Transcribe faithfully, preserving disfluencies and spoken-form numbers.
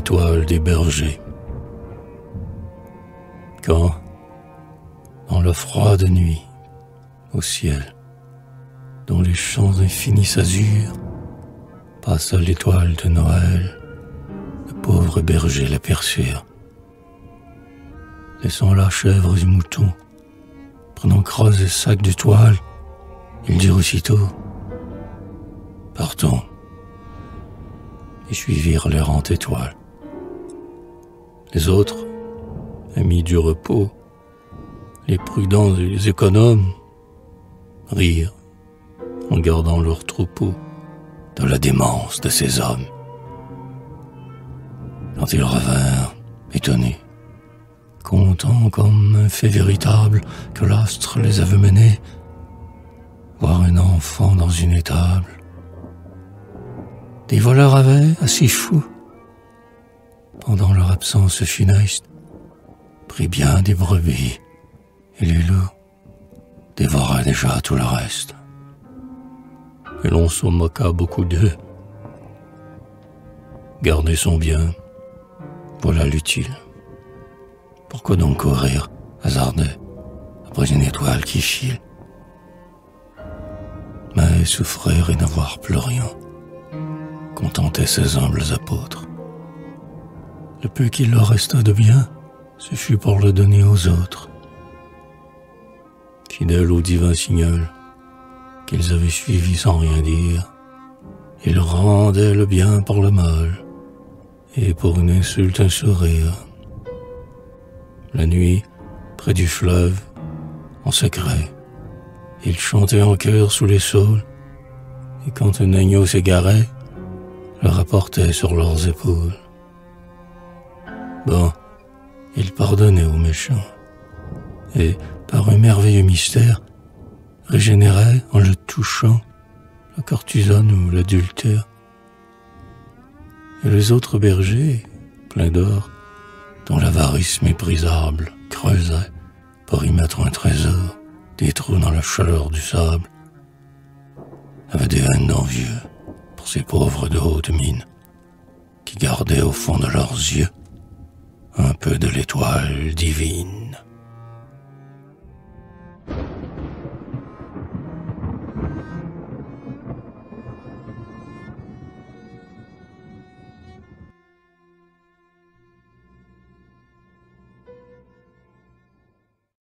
l'étoile des bergers. Quand, dans la froide nuit, au ciel, dont les champs infinis s'azurent, passa l'étoile de Noël, le pauvre berger l'aperçurent. Laissant là chèvres et moutons, prenant crosses et sacs de toile, ils dirent aussitôt « Partons !» et suivirent l'errante étoile. Les autres, amis du repos, les prudents et les économes, rirent en gardant leur troupeau de la démence de ces hommes. Quand ils revinrent, étonnés, contents comme un fait véritable que l'astre les avait menés, voir un enfant dans une étable. Des voleurs avaient, assis fous, pendant leur absence funeste, pris bien des brebis, et les loups dévoraient déjà tout le reste. Et l'on se moqua beaucoup d'eux. Garder son bien, voilà l'utile. Pourquoi donc courir, hasardeux, après une étoile qui file? Mais souffrir et n'avoir plus rien contentait ces humbles apôtres. Le peu qu'il leur resta de bien, ce fut pour le donner aux autres. Fidèles au divin signal qu'ils avaient suivi sans rien dire, ils rendaient le bien pour le mal, et pour une insulte un sourire. La nuit, près du fleuve, en secret, ils chantaient en chœur sous les saules, et quand un agneau s'égarait, le rapportait sur leurs épaules. Bon, ils pardonnaient aux méchants, et, par un merveilleux mystère, régénéraient en le touchant la courtisane ou l'adultère. Et les autres bergers, pleins d'or, dont l'avarice méprisable creusait pour y mettre un trésor, des trous dans la chaleur du sable, avaient des haines d'envieux pour ces pauvres de haute mine qui gardaient au fond de leurs yeux un peu de l'étoile divine.